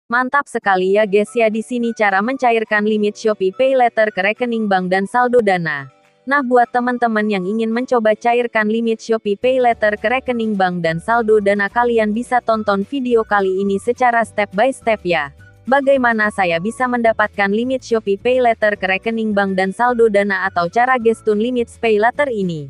Mantap sekali ya guys ya, di sini cara mencairkan limit Shopee Pay Later ke rekening bank dan saldo Dana. Nah, buat teman-teman yang ingin mencoba cairkan limit Shopee Pay Later ke rekening bank dan saldo Dana, kalian bisa tonton video kali ini secara step by step ya. Bagaimana saya bisa mendapatkan limit Shopee Pay Later ke rekening bank dan saldo Dana atau cara gestun limit Pay Later ini.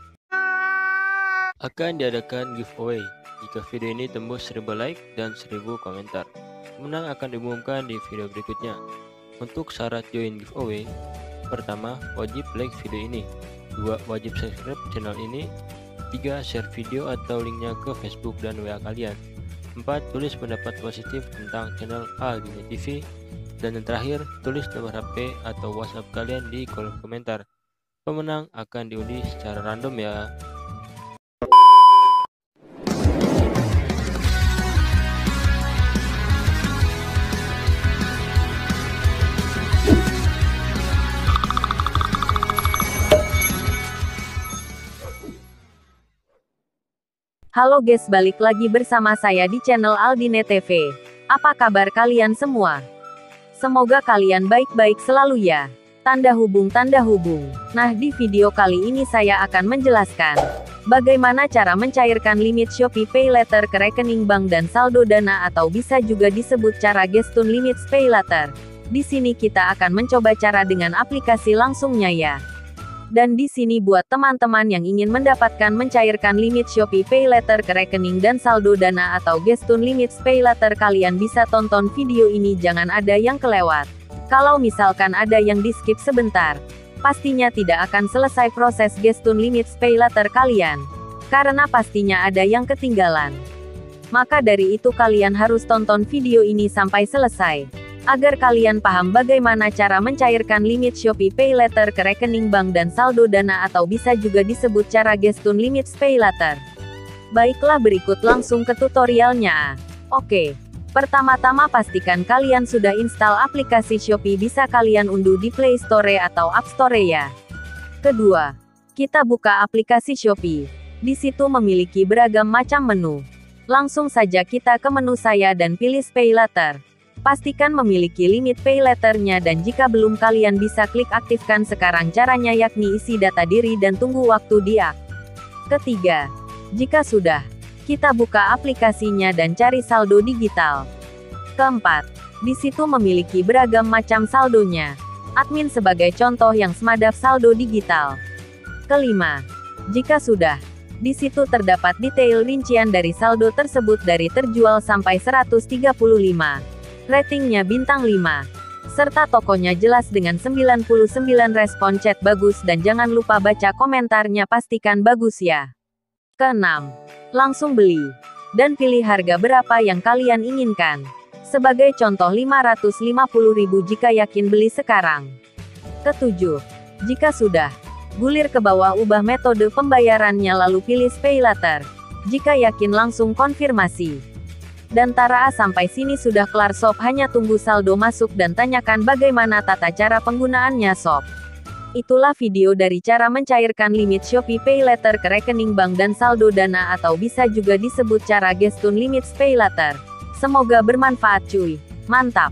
Akan diadakan giveaway jika video ini tembus 1000 like dan 1000 komentar. Pemenang akan diumumkan di video berikutnya. Untuk syarat join giveaway, pertama, wajib like video ini. 2. Wajib subscribe channel ini. 3. Share video atau linknya ke Facebook dan WA kalian. 4. Tulis pendapat positif tentang channel Aldine TV. Dan yang terakhir, tulis nomor HP atau WhatsApp kalian di kolom komentar. Pemenang akan diundi secara random ya. Halo guys, balik lagi bersama saya di channel Aldine TV. Apa kabar kalian semua? Semoga kalian baik-baik selalu ya. Tanda hubung. Nah, di video kali ini saya akan menjelaskan bagaimana cara mencairkan limit Shopee Pay Later ke rekening bank dan saldo Dana atau bisa juga disebut cara gestun limit Pay Later. Di sini kita akan mencoba cara dengan aplikasi langsungnya ya. Dan di sini buat teman-teman yang ingin mendapatkan mencairkan limit Shopee Pay Later ke rekening dan saldo Dana atau gestun limit Pay Later, kalian bisa tonton video ini, jangan ada yang kelewat. Kalau misalkan ada yang di skip sebentar, pastinya tidak akan selesai proses gestun limit Pay Later kalian. Karena pastinya ada yang ketinggalan. Maka dari itu kalian harus tonton video ini sampai selesai. Agar kalian paham bagaimana cara mencairkan limit Shopee Pay Later ke rekening bank dan saldo Dana atau bisa juga disebut cara gestun limit Pay Later. Baiklah, berikut langsung ke tutorialnya. Oke. Pertama-tama pastikan kalian sudah install aplikasi Shopee, bisa kalian unduh di Play Store atau App Store ya. Kedua, kita buka aplikasi Shopee. Di situ memiliki beragam macam menu. Langsung saja kita ke menu saya dan pilih Pay Later. Pastikan memiliki limit Pay Later-nya dan jika belum kalian bisa klik aktifkan sekarang caranya, yakni isi data diri dan tunggu waktu dia. Ketiga, jika sudah, kita buka aplikasinya dan cari saldo digital. Keempat, di situ memiliki beragam macam saldonya. Admin sebagai contoh yang Smadaf saldo digital. Kelima, jika sudah, di situ terdapat detail rincian dari saldo tersebut dari terjual sampai 135. Ratingnya bintang 5. Serta tokonya jelas dengan 99 respon chat bagus dan jangan lupa baca komentarnya, pastikan bagus ya. Keenam, langsung beli. Dan pilih harga berapa yang kalian inginkan. Sebagai contoh 550.000 jika yakin beli sekarang. Ketujuh, jika sudah, gulir ke bawah, ubah metode pembayarannya lalu pilih Pay Later. Jika yakin langsung konfirmasi. Dan tara, sampai sini sudah kelar sob, hanya tunggu saldo masuk dan tanyakan bagaimana tata cara penggunaannya sob. Itulah video dari cara mencairkan limit Shopee Pay Later ke rekening bank dan saldo Dana atau bisa juga disebut cara gestun limit Pay Later. Semoga bermanfaat cuy. Mantap.